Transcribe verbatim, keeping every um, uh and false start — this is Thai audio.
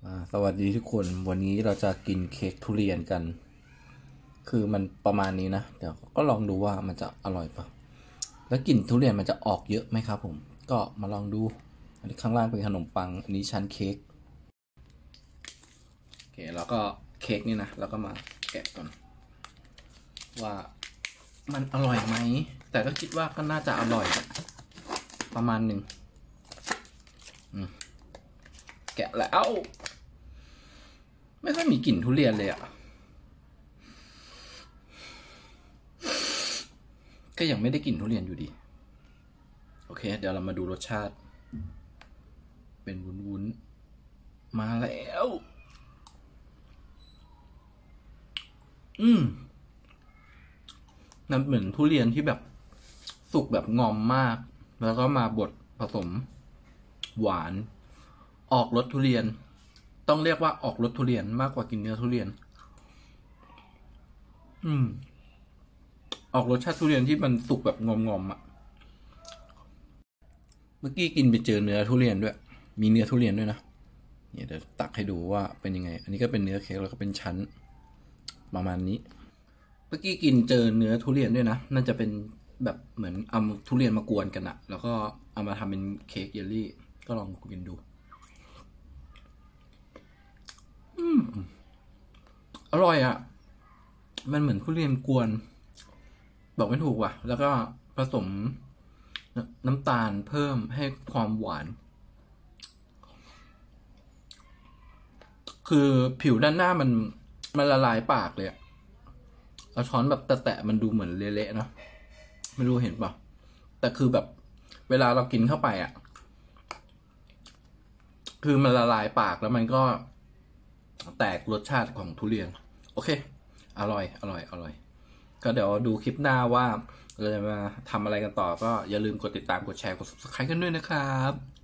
สวัสดีทุกคนวันนี้เราจะกินเค้กทุเรียนกัน คือมันประมาณนี้นะเดี๋ยวก็ลองดูว่ามันจะอร่อยปะแล้วกลิ่นทุเรียนมันจะออกเยอะไหมครับผมก็มาลองดูอันนี้ข้างล่างเป็นขนมปังอันนี้ชั้นเค้กโอเคแล้วก็เค้กนี่นะแล้วก็มาแกะก่อนว่ามันอร่อยไหมแต่ก็คิดว่าก็น่าจะอร่อยประมาณหนึ่งแกะแล้วไม่ค่อยมีกลิ่นทุเรียนเลยอ่ะก็ยังไม่ได้กลิ่นทุเรียนอยู่ดีโอเคเดี๋ยวเรามาดูรสชาติเป็นวุ้นๆมาแล้วอืมนั่นเหมือนทุเรียนที่แบบสุกแบบงอมมากแล้วก็มาบดผสมหวานออกรสทุเรียนต้องเรียกว่าออกรสทุเรียนมากกว่ากินเนื้อทุเรียนอืมออกรสชาติทุเรียนที่มันสุกแบบงอมๆอ่ะเมื่อกี้กินไปเจอเนื้อทุเรียนด้วยมีเนื้อทุเรียนด้วยนะเนี่ยเดี๋ยวตักให้ดูว่าเป็นยังไงอันนี้ก็เป็นเนื้อเค้กแล้วก็เป็นชั้นประมาณนี้เมื่อกี้กินเจอเนื้อทุเรียนด้วยนะน่าจะเป็นแบบเหมือนเอาทุเรียนมากวนกันอะแล้วก็เอามาทำเป็นเค้กเยลลี่ก็ลองกินดูอืมอร่อยอะมันเหมือนทุเรียนกวนบอกไม่ถูกว่ะแล้วก็ผสมน้ำตาลเพิ่มให้ความหวานคือผิวด้านหน้ามันมันละลายปากเลยอะเอาช้อนแบบแตะๆมันดูเหมือนเละๆเนาะไม่รู้เห็นป่ะแต่คือแบบเวลาเรากินเข้าไปอ่ะคือมันละลายปากแล้วมันก็แตกรสชาติของทุเรียนโอเคอร่อยอร่อยอร่อยก็เดี๋ยวดูคลิปหน้าว่าเราจะมาทำอะไรกันต่อก็อย่าลืมกดติดตามกดแชร์กด ซับสไครบ์ กันด้วยนะครับ